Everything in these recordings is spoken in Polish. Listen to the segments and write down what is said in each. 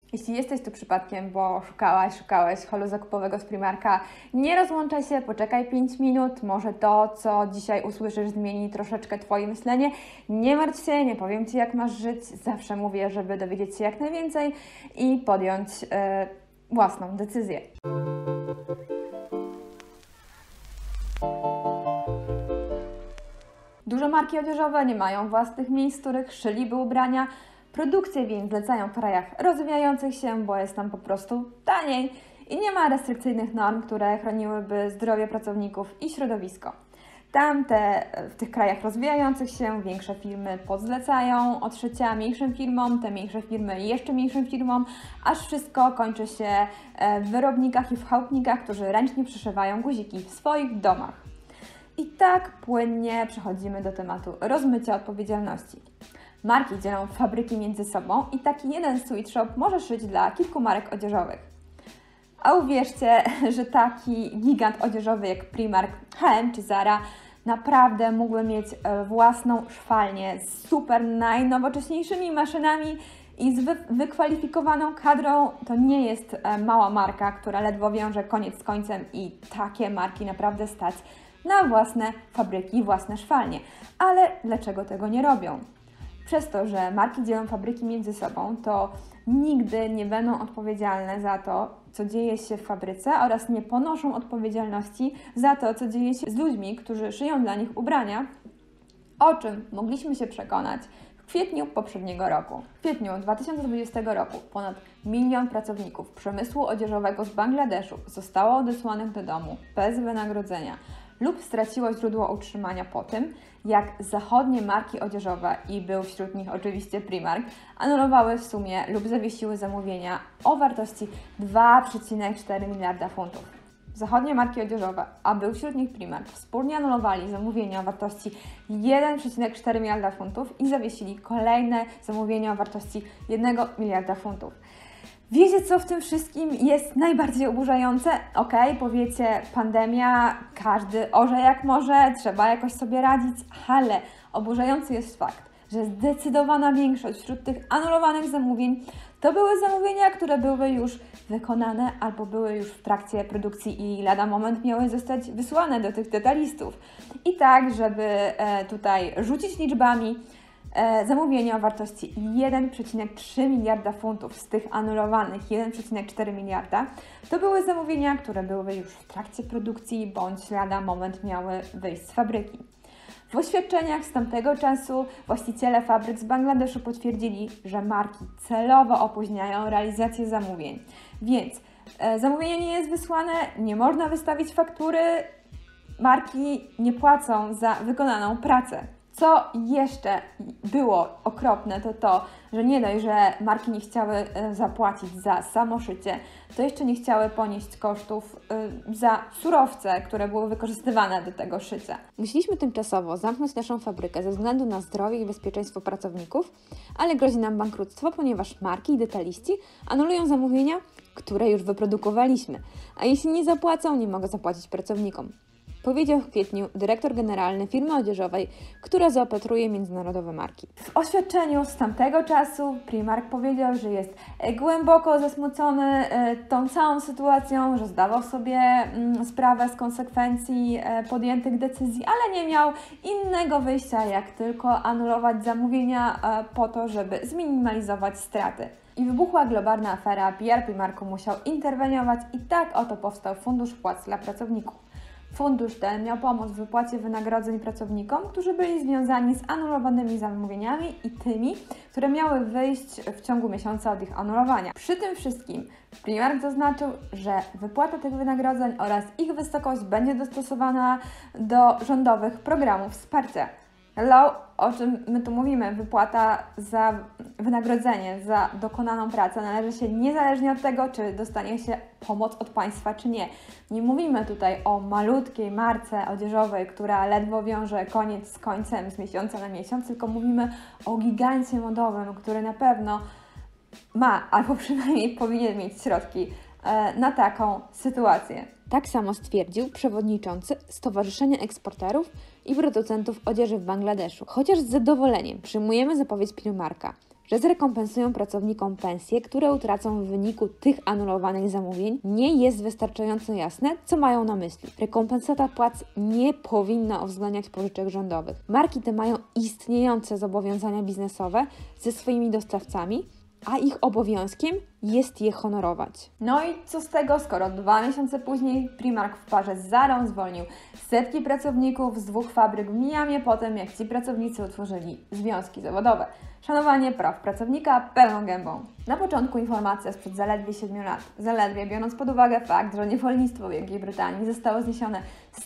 Jeśli jesteś tu przypadkiem, bo szukałeś holu zakupowego z Primarka, nie rozłączaj się, poczekaj 5 minut, może to, co dzisiaj usłyszysz, zmieni troszeczkę Twoje myślenie. Nie martw się, nie powiem Ci, jak masz żyć, zawsze mówię, żeby dowiedzieć się jak najwięcej i podjąć własną decyzję. Duże marki odzieżowe nie mają własnych miejsc, w których szyliby ubrania. Produkcje więc zlecają w krajach rozwijających się, bo jest tam po prostu taniej i nie ma restrykcyjnych norm, które chroniłyby zdrowie pracowników i środowisko. W tych krajach rozwijających się większe firmy podzlecają odszycia mniejszym firmom, te mniejsze firmy jeszcze mniejszym firmom, aż wszystko kończy się w wyrobnikach i w chałupnikach, którzy ręcznie przyszywają guziki w swoich domach. I tak płynnie przechodzimy do tematu rozmycia odpowiedzialności. Marki dzielą fabryki między sobą i taki jeden sweet shop może szyć dla kilku marek odzieżowych. A uwierzcie, że taki gigant odzieżowy jak Primark, H&M czy Zara naprawdę mógłby mieć własną szwalnię z super najnowocześniejszymi maszynami i z wykwalifikowaną kadrą. To nie jest mała marka, która ledwo wiąże koniec z końcem i takie marki naprawdę stać na własne fabryki, własne szwalnie. Ale dlaczego tego nie robią? Przez to, że marki dzielą fabryki między sobą, to nigdy nie będą odpowiedzialne za to, co dzieje się w fabryce oraz nie ponoszą odpowiedzialności za to, co dzieje się z ludźmi, którzy szyją dla nich ubrania, o czym mogliśmy się przekonać w kwietniu poprzedniego roku. W kwietniu 2020 roku ponad 1 milion pracowników przemysłu odzieżowego z Bangladeszu zostało odesłanych do domu bez wynagrodzenia lub straciło źródło utrzymania po tym, jak zachodnie marki odzieżowe, i był wśród nich oczywiście Primark, anulowały w sumie lub zawiesiły zamówienia o wartości 2,4 miliarda funtów. Zachodnie marki odzieżowe, a był wśród nich Primark, wspólnie anulowali zamówienia o wartości 1,4 miliarda funtów i zawiesili kolejne zamówienia o wartości 1 miliarda funtów. Wiecie, co w tym wszystkim jest najbardziej oburzające? Okej, powiecie, pandemia, każdy orze jak może, trzeba jakoś sobie radzić, ale oburzający jest fakt, że zdecydowana większość wśród tych anulowanych zamówień to były zamówienia, które były już wykonane albo były już w trakcie produkcji i lada moment miały zostać wysłane do tych detalistów. I tak, żeby tutaj rzucić liczbami, zamówienia o wartości 1,3 miliarda funtów z tych anulowanych 1,4 miliarda to były zamówienia, które były już w trakcie produkcji bądź lada moment miały wyjść z fabryki. W oświadczeniach z tamtego czasu właściciele fabryk z Bangladeszu potwierdzili, że marki celowo opóźniają realizację zamówień, więc zamówienie nie jest wysłane, nie można wystawić faktury, marki nie płacą za wykonaną pracę. Co jeszcze było okropne, to to, że nie dość, że marki nie chciały zapłacić za samo szycie, to jeszcze nie chciały ponieść kosztów za surowce, które były wykorzystywane do tego szycia. Musieliśmy tymczasowo zamknąć naszą fabrykę ze względu na zdrowie i bezpieczeństwo pracowników, ale grozi nam bankructwo, ponieważ marki i detaliści anulują zamówienia, które już wyprodukowaliśmy, a jeśli nie zapłacą, nie mogą zapłacić pracownikom. Powiedział w kwietniu dyrektor generalny firmy odzieżowej, która zaopatruje międzynarodowe marki. W oświadczeniu z tamtego czasu Primark powiedział, że jest głęboko zasmucony tą całą sytuacją, że zdawał sobie sprawę z konsekwencji podjętych decyzji, ale nie miał innego wyjścia, jak tylko anulować zamówienia po to, żeby zminimalizować straty. I wybuchła globalna afera, PR Primarku musiał interweniować i tak oto powstał Fundusz Płac dla Pracowników. Fundusz ten miał pomóc w wypłacie wynagrodzeń pracownikom, którzy byli związani z anulowanymi zamówieniami i tymi, które miały wyjść w ciągu miesiąca od ich anulowania. Przy tym wszystkim Primark zaznaczył, że wypłata tych wynagrodzeń oraz ich wysokość będzie dostosowana do rządowych programów wsparcia. Hello, o czym my tu mówimy? Wypłata za wynagrodzenie za dokonaną pracę należy się niezależnie od tego, czy dostanie się pomoc od państwa, czy nie. Nie mówimy tutaj o malutkiej marce odzieżowej, która ledwo wiąże koniec z końcem, z miesiąca na miesiąc, tylko mówimy o gigancie modowym, który na pewno ma, albo przynajmniej powinien mieć środki na taką sytuację. Tak samo stwierdził przewodniczący Stowarzyszenia Eksporterów i Producentów Odzieży w Bangladeszu. Chociaż z zadowoleniem przyjmujemy zapowiedź Primarka, że zrekompensują pracownikom pensje, które utracą w wyniku tych anulowanych zamówień, nie jest wystarczająco jasne, co mają na myśli. Rekompensata płac nie powinna uwzględniać pożyczek rządowych. Marki te mają istniejące zobowiązania biznesowe ze swoimi dostawcami, a ich obowiązkiem jest je honorować. No i co z tego, skoro 2 miesiące później Primark w parze z Zarą zwolnił setki pracowników z 2 fabryk w Miamie po tym, jak ci pracownicy utworzyli związki zawodowe. Szanowanie praw pracownika pełną gębą. Na początku informacja sprzed zaledwie 7 lat. Zaledwie biorąc pod uwagę fakt, że niewolnictwo w Wielkiej Brytanii zostało zniesione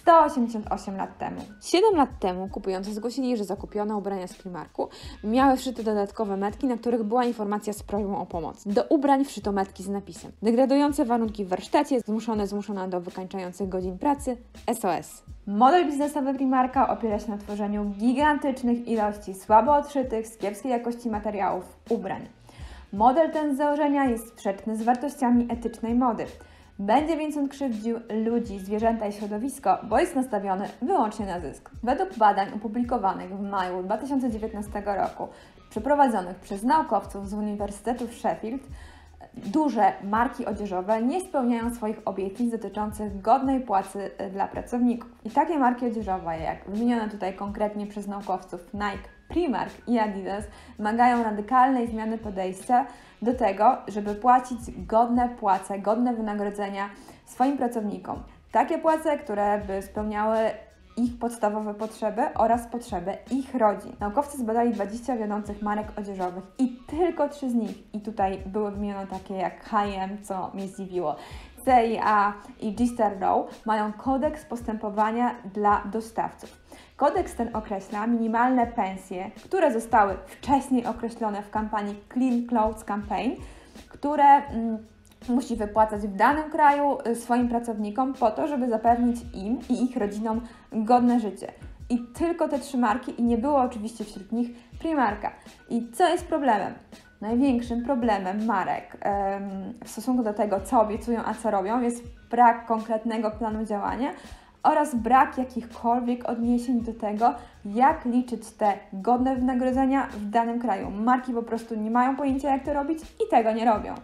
188 lat temu. 7 lat temu kupujący zgłosili, że zakupione ubrania z Primarku miały wszyte dodatkowe metki, na których była informacja z prośbą o pomoc. Do ubrań wszyto metki z napisem: degradujące warunki w warsztacie, zmuszona do wykańczających godzin pracy, SOS. Model biznesowy Primarka opiera się na tworzeniu gigantycznych ilości słabo odszytych, z kiepskiej jakości materiałów ubrań. Model ten z założenia jest sprzeczny z wartościami etycznej mody. Będzie więc on krzywdził ludzi, zwierzęta i środowisko, bo jest nastawiony wyłącznie na zysk. Według badań opublikowanych w maju 2019 roku, przeprowadzonych przez naukowców z Uniwersytetu w Sheffield, duże marki odzieżowe nie spełniają swoich obietnic dotyczących godnej płacy dla pracowników. I takie marki odzieżowe, jak wymienione tutaj konkretnie przez naukowców Nike, Primark i Adidas, wymagają radykalnej zmiany podejścia do tego, żeby płacić godne płace, godne wynagrodzenia swoim pracownikom. Takie płace, które by spełniały ich podstawowe potrzeby oraz potrzeby ich rodzin. Naukowcy zbadali 20 wiodących marek odzieżowych i tylko 3 z nich, i tutaj były wymienione takie jak H&M, co mnie zdziwiło, CIA i G-Star Row, mają kodeks postępowania dla dostawców. Kodeks ten określa minimalne pensje, które zostały wcześniej określone w kampanii Clean Clothes Campaign, które musi wypłacać w danym kraju swoim pracownikom po to, żeby zapewnić im i ich rodzinom godne życie. I tylko te 3 marki, i nie było oczywiście wśród nich Primarka. I co jest problemem? Największym problemem marek w stosunku do tego, co obiecują, a co robią, jest brak konkretnego planu działania oraz brak jakichkolwiek odniesień do tego, jak liczyć te godne wynagrodzenia w danym kraju. Marki po prostu nie mają pojęcia, jak to robić i tego nie robią.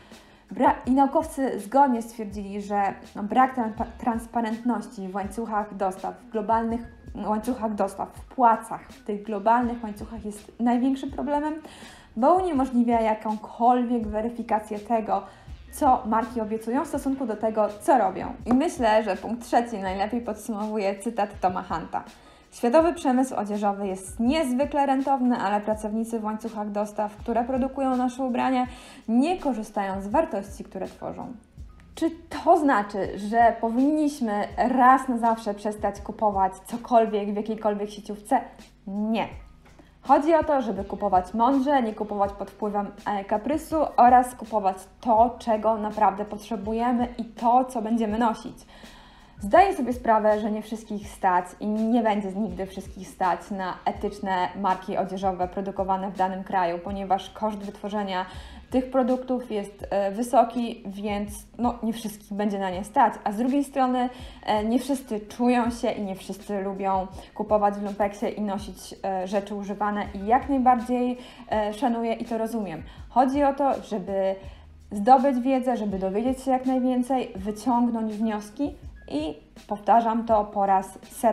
I naukowcy zgodnie stwierdzili, że brak transparentności w łańcuchach dostaw, w globalnych łańcuchach dostaw, w płacach, w tych globalnych łańcuchach jest największym problemem, bo uniemożliwia jakąkolwiek weryfikację tego, co marki obiecują w stosunku do tego, co robią. I myślę, że punkt 3 najlepiej podsumowuje cytat Toma Hunta. Światowy przemysł odzieżowy jest niezwykle rentowny, ale pracownicy w łańcuchach dostaw, które produkują nasze ubrania, nie korzystają z wartości, które tworzą. Czy to znaczy, że powinniśmy raz na zawsze przestać kupować cokolwiek w jakiejkolwiek sieciówce? Nie. Chodzi o to, żeby kupować mądrze, nie kupować pod wpływem kaprysu oraz kupować to, czego naprawdę potrzebujemy i to, co będziemy nosić. Zdaję sobie sprawę, że nie wszystkich stać i nie będzie nigdy wszystkich stać na etyczne marki odzieżowe produkowane w danym kraju, ponieważ koszt wytworzenia tych produktów jest wysoki, więc nie wszystkich będzie na nie stać. A z drugiej strony nie wszyscy czują się i nie wszyscy lubią kupować w lumpeksie i nosić rzeczy używane i jak najbardziej szanuję i to rozumiem. Chodzi o to, żeby zdobyć wiedzę, żeby dowiedzieć się jak najwięcej, wyciągnąć wnioski i powtarzam to po raz 100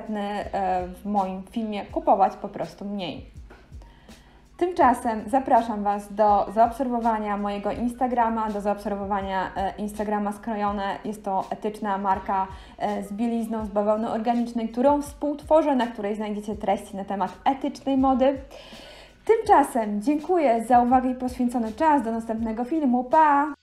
w moim filmie, kupować po prostu mniej. Tymczasem zapraszam Was do zaobserwowania mojego Instagrama, do zaobserwowania Instagrama Skrojone. Jest to etyczna marka z bielizną z bawełny organicznej, którą współtworzę, na której znajdziecie treści na temat etycznej mody. Tymczasem dziękuję za uwagę i poświęcony czas. Do następnego filmu. Pa!